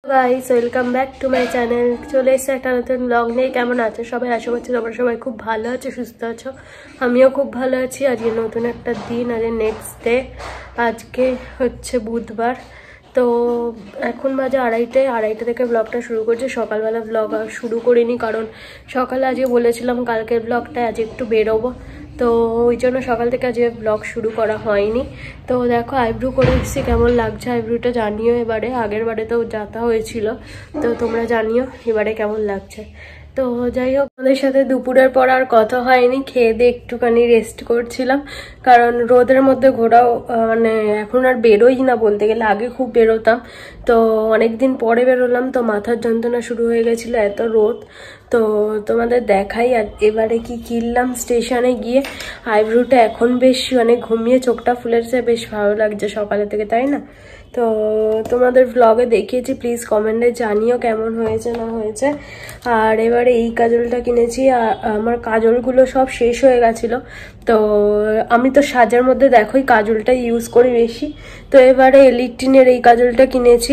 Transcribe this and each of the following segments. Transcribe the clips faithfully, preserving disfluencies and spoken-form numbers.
Guys welcome back to my channel. চলে এসেছে একটা নতুন ব্লগ নিয়ে। কেমন আছো সবাই? আশা করছি তোমরা সবাই খুব ভালো আছো, সুস্থ আছো। আমিও খুব ভালো আছি। আজকে নতুন একটা দিন, আজকে নেক্সট ডে। আজকে হচ্ছে বুধবার, তো এখন বাজে আড়াইটে আড়াইটে থেকে ব্লগটা শুরু করছি। সকালবেলা ব্লগ শুরু করিনি, কারণ সকালে আজকে বলেছিলাম কালকের ব্লগটা আজ একটু বেরোবো, তো ওই জন্য সকাল থেকে আজকে ব্লগ শুরু করা হয়নি। তো দেখো আইব্রু করে এসেছি, কেমন লাগছে আইব্রুটা জানিও। এবারে আগের বারে তো যাতা হয়েছিল, তো তোমরা জানিও এবারে কেমন লাগছে। তো যাই হোক, আমাদের সাথে দুপুরের পর আর কথা হয়নি। খেয়ে দিয়ে একটুখানি রেস্ট করছিলাম, কারণ রোদের মধ্যে ঘোরাও মানে এখন আর বেরোই না বলতে গেলে। আগে খুব বেরোতাম, তো অনেকদিন পরে বেরোলাম, তো মাথার যন্ত্রণা শুরু হয়ে গেছিলো, এত রোদ। তো তোমাদের দেখাই আর এবারে কি কিনলাম স্টেশনে গিয়ে। আইব্রুটা এখন বেশ মানে ঘুমিয়ে চোখটা ফুলেছে, বেশ ভালো লাগছে সকালে থেকে, তাই না? তো তোমাদের ব্লগে দেখিয়েছি, প্লিজ কমেন্টে জানিও কেমন হয়েছে না হয়েছে। আর এবারে এই কাজলটা কিনেছি। আর আমার কাজলগুলো সব শেষ হয়ে গেছিলো, তো আমি তো সাজার মধ্যে দেখোই কাজলটা ইউজ করি বেশি। তো এবারে এলিটিনের এই কাজলটা কিনেছি।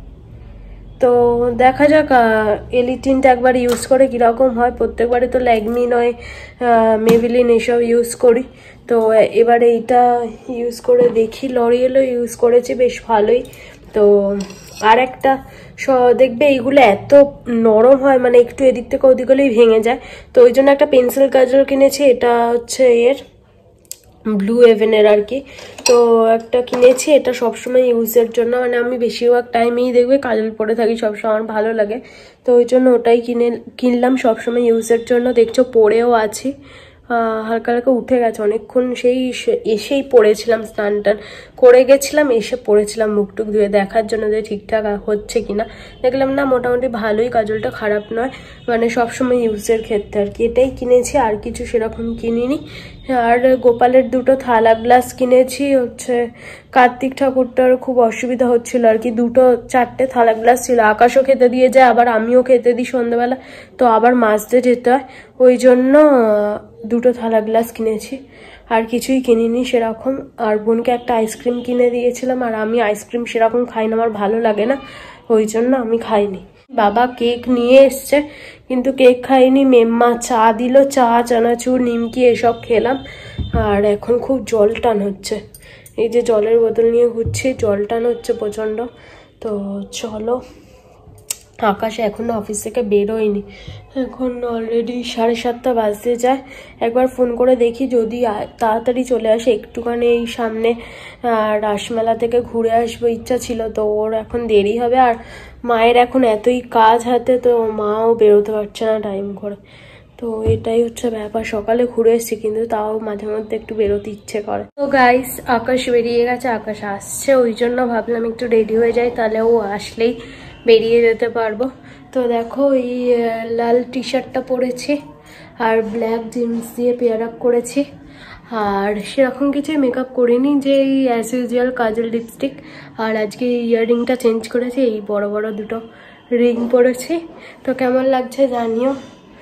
তো দেখা যাক এলিটিনটা একবার ইউজ করে কীরকম হয়। প্রত্যেকবারে তো ল্যাকমি নয় মেবিলিন এসব ইউজ করি, তো এবারে এইটা ইউজ করে দেখি। লরিয়েলও ইউজ করেছি, বেশ ভালোই। তো আর একটা দেখবে এইগুলো এত নরম হয়, মানে একটু এদিক থেকে ওদিক হলেই ভেঙে যায়। তো ওই জন্য একটা পেন্সিল কাজল কিনেছি, এটা হচ্ছে এর ব্লু হেভেনের আর কি। তো একটা কিনেছি, এটা সবসময় ইউজের জন্য, মানে আমি বেশিরভাগ টাইমেই দেখবে কাজল পরে থাকি, সবসময় আমার ভালো লাগে। তো ওই জন্য ওটাই কিনে কিনলাম সবসময় ইউজের জন্য। দেখছো পরেও আছি, হালকা হালকা উঠে গেছে অনেকক্ষণ, সেই এসেই পড়েছিলাম, স্নান টান করে গেছিলাম, এসে পড়েছিলাম মুখ টুক ধুয়ে দেখার জন্য যে ঠিকঠাক হচ্ছে কিনা। দেখলাম না, মোটামুটি ভালোই, কাজলটা খারাপ নয়, মানে সবসময় ইউজের ক্ষেত্রে আর কি। এটাই কিনেছি, আর কিছু সেরকম কিনিনি। আর গোপালের দুটো থালা গ্লাস কিনেছি, হচ্ছে কার্তিক ঠাকুরটার খুব অসুবিধা হচ্ছিল আর কি। দুটো চারটে থালা গ্লাস ছিল, আকাশও খেতে দিয়ে যায়, আবার আমিও খেতে দিই সন্ধ্যাবেলা, তো আবার মাজতে যেতে হয়, ওই জন্য দুটো থালা গ্লাস কিনেছি। আর কিছুই কিনিনি সেরকম। আর বোনকে একটা আইসক্রিম কিনে দিয়েছিলাম, আর আমি আইসক্রিম সেরকম খাই না, আমার ভালো লাগে না, ওই জন্য আমি খাইনি। বাবা কেক নিয়ে এসছে, কিন্তু কেক খাইনি। মেম্মা চা দিল, চা চানাচুর নিমকি এসব খেলাম। আর এখন খুব জল টান হচ্ছে, এই যে জলের বোতল নিয়ে ঘুরছি, জল টান হচ্ছে প্রচণ্ড। তো চলো, আকাশে এখনো অফিস থেকে বেরোয়নি, এখন অলরেডি সাড়ে সাতটা বাজতে যায়। একবার ফোন করে দেখি যদি তাড়াতাড়ি চলে আসে, একটুখানি এই সামনে রাসমেলা থেকে ঘুরে আসবো ইচ্ছা ছিল, তো ওর এখন দেরি হবে। আর মায়ের এখন এতই কাজ হাতে, তো মাও বেরোতে পারছে না টাইম করে। তো এটাই হচ্ছে ব্যাপার। সকালে ঘুরে এসেছি, কিন্তু তাও মাঝে মধ্যে একটু বেরোতে ইচ্ছে করে। তো গাইস আকাশ বেরিয়ে গেছে, আকাশ আসছে, ওই জন্য ভাবলাম একটু রেডি হয়ে যাই, তাহলে ও আসলেই বেরিয়ে যেতে পারবো। তো দেখো এই লাল টি শার্টটা পরেছি, আর ব্ল্যাক জিন্স দিয়ে পেয়ার আপ করেছি। আর সেরকম কিছু মেকআপ করিনি, যে এই অ্যাজ ইউজুয়াল কাজল লিপস্টিক। আর আজকে ইয়াররিংটা চেঞ্জ করেছি, এই বড় বড় দুটো রিং পরেছি। তো কেমন লাগছে জানিও।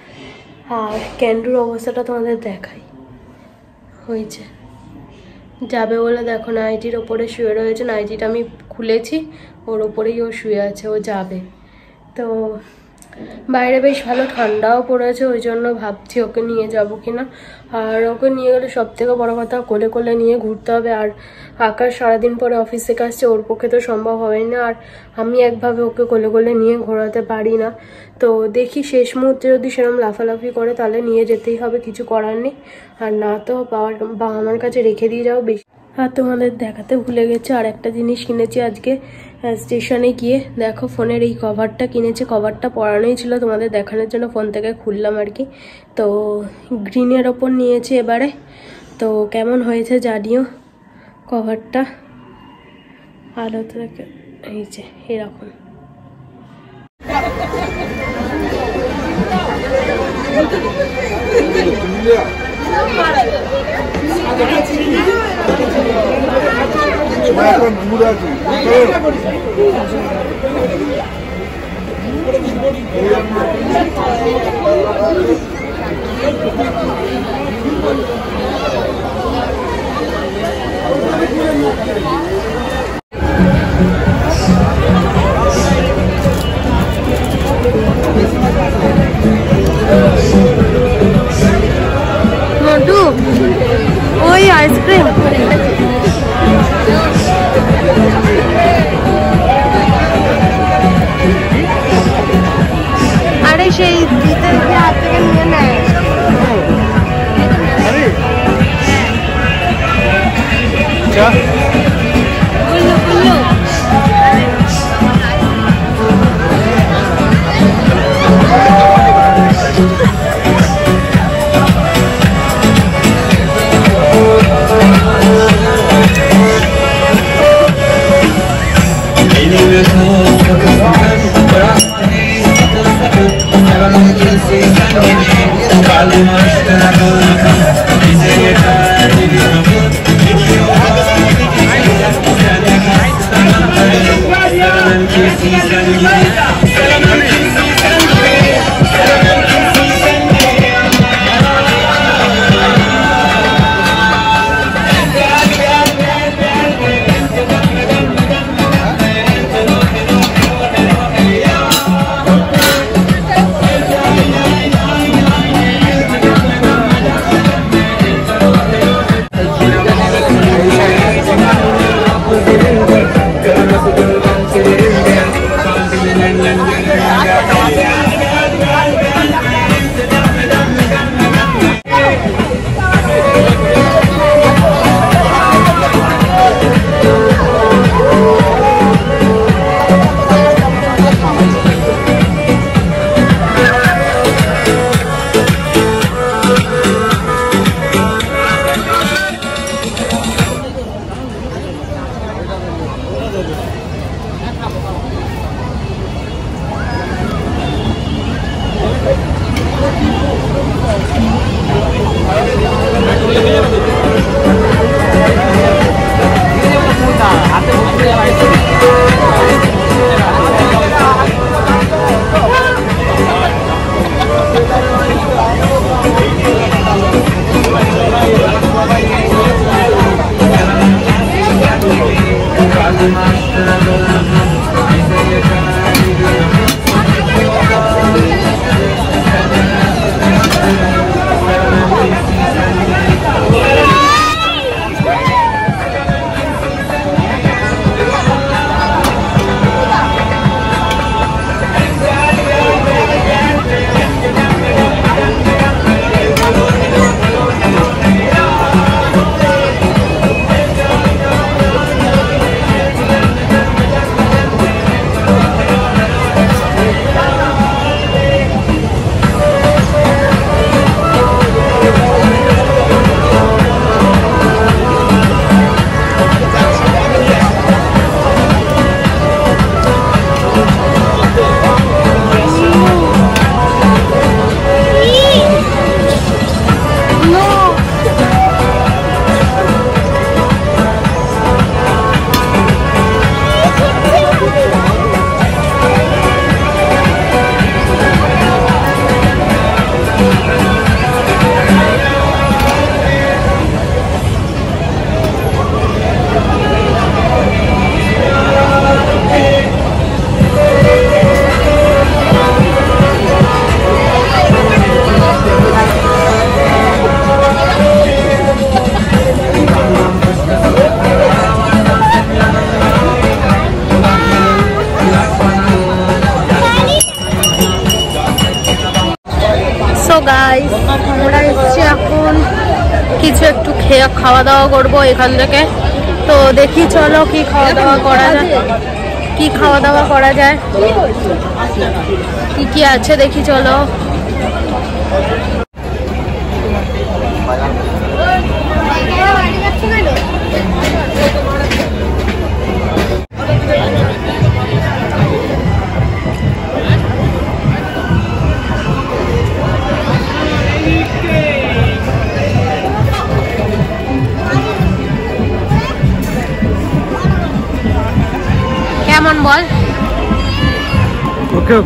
আর ক্যান্ডুর অবস্থাটা তোমাদের দেখাই, হয়েছে যাবে বলে দেখো নাইটির ওপরে শুয়ে রয়েছে। নাইটিটা আমি খুলেছি, ওর ওপরেই ও শুয়ে আছে, ও যাবে। তো বাইরে বেশ ভালো ঠান্ডাও পড়েছে, ওই জন্য ভাবছি ওকে নিয়ে যাব কিনা। আর ওকে নিয়ে গেলে সব থেকে বড়ো কথা কোলে কোলে নিয়ে ঘুরতে হবে। আর আকাশ সারাদিন পরে অফিস থেকে আসছে, ওর পক্ষে তো সম্ভব হবে না, আর আমি একভাবে ওকে কোলে কোলে নিয়ে ঘোরাতে পারি না। তো দেখি শেষ মুহূর্তে যদি সেরকম লাফালাফি করে তাহলে নিয়ে যেতেই হবে, কিছু করার নেই। আর না তো বাবার বাবা মার কাছে রেখে দিয়ে যাও বেশি। আর তোমাদের দেখাতে ভুলে গেছে, আর একটা জিনিস কিনেছি আজকে স্টেশনে গিয়ে। দেখো ফোনের এই কভারটা কিনেছি, কভারটা পরানোই ছিল, তোমাদের দেখানোর জন্য ফোন থেকে খুললাম আর কি। তো গ্রিনের ওপর নিয়েছি এবারে, তো কেমন হয়েছে জানিও কভারটা। আলো তো দেখে এই যে এরকম। গাইস আমরা এসেছি এখন কিছু একটু খেয়ে খাওয়া দাওয়া করবো এখান থেকে। তো দেখি চলো কি খাওয়া দাওয়া করা যায়, কি খাওয়া দাওয়া করা যায়, কি কি আছে দেখি চলো। কেমন বল? ওকে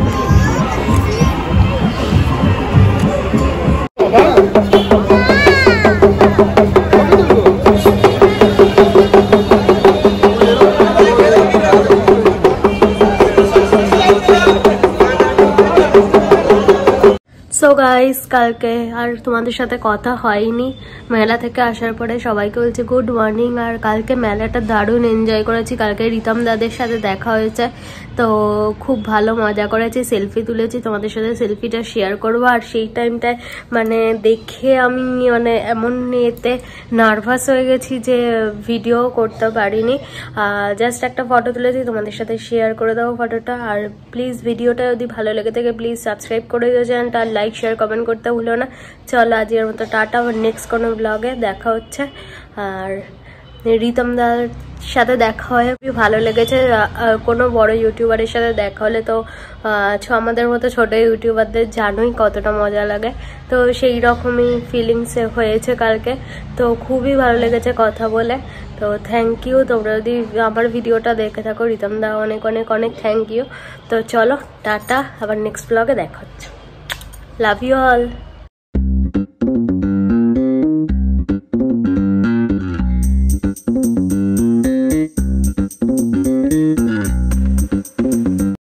সো গাইস কালকে আর তোমাদের সাথে কথা হয়নি, মেলা থেকে আসার পরে সবাইকে বলছি গুড মর্নিং। আর কালকে মেলাটা দারুণ এনজয় করেছি, কালকে রিতম দাদের সাথে দেখা হয়েছে, তো খুব ভালো মজা করেছি, সেলফি তুলেছি, তোমাদের সাথে সেলফিটা শেয়ার করবো। আর সেই টাইমটায় মানে দেখে আমি মানে এমন এতে নার্ভাস হয়ে গেছি যে ভিডিও করতে পারিনি, জাস্ট একটা ফটো তুলেছি, তোমাদের সাথে শেয়ার করে দেবো ফটোটা। আর প্লিজ ভিডিওটা যদি ভালো লেগে থাকে প্লিজ সাবস্ক্রাইব করে দিও চ্যানেলটা, আর লাইক শেয়ার কমেন্ট করতে ভুলো না। চলো আজকের মতো টাটা, আবার নেক্সট কোনো ব্লগে দেখা হচ্ছে। আর রিতম দার সাথে দেখা হয় খুবই ভালো লেগেছে, কোনো বড় ইউটিউবারের সাথে দেখা হলে তো আমাদের মতো ছোটো ইউটিউবারদের জানোই কতটা মজা লাগে, তো সেই রকমই ফিলিংস হয়েছে কালকে, তো খুবই ভালো লেগেছে কথা বলে। তো তো থ্যাংক ইউ, তোমরা যদি আমার ভিডিওটা দেখে থাকো রিতম দা অনেক অনেক অনেক থ্যাংক ইউ। তো চলো টাটা, আবার নেক্সট ব্লগে দেখা হচ্ছে। Love you all.